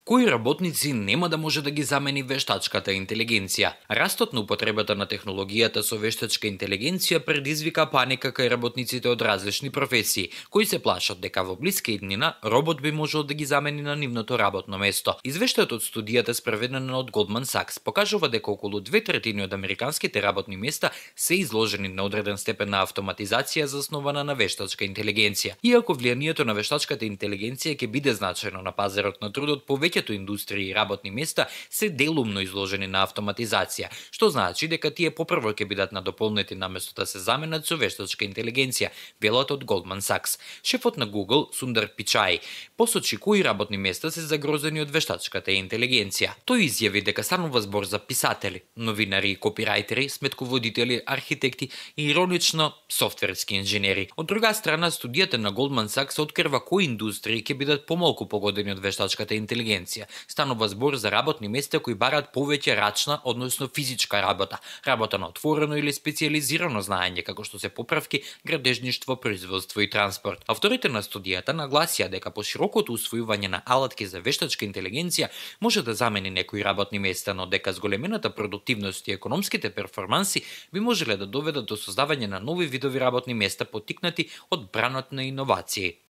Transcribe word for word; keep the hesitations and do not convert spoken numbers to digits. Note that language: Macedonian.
Кои работници нема да може да ги замени вештачката интелигенција? Растот на употребата на технологијата со вештачка интелигенција предизвика паника кај работниците од различни професии, кои се плашат дека во блиска иднина робот би можел да ги замени на нивното работно место. Извештајот од студијата спроведена од Goldman Sachs покажува дека околу две третини од американските работни места се изложени на одреден степен на автоматизација заснована на вештачка интелигенција. Иако влијанието на вештачката интелигенција ќе биде значајно на пазарот на трудот, повеќето индустрии и работни места се делумно изложени на автоматизација, што значи дека тие попрво ќе бидат надополнети наместо да се заменат со вештачка интелигенција, велат од Goldman Sachs. Шефот на Google, Сундар Пичаи, посочи кои работни места се загрозени од вештачката интелигенција. Тој изјави дека станува збор за писатели, новинари и копирајтери, сметководители, архитекти и иронично софтверски инженери. Од друга страна, студијата на Goldman Sachs открива кои индустрии ќе бидат помалку погодени од вештачката интелигенција. Станува збор за работни места кои бараат повеќе рачна, односно физичка работа, работа на отворено или специјализирано знаење, како што се поправки, градежништво, производство и транспорт. Авторите на студијата нагласија дека по широкото усвојување на алатки за вештачка интелигенција може да замени некои работни места, но дека зголемената продуктивност и економските перформанси би можеле да доведат до создавање на нови видови работни места поттикнати од бранот на иновации.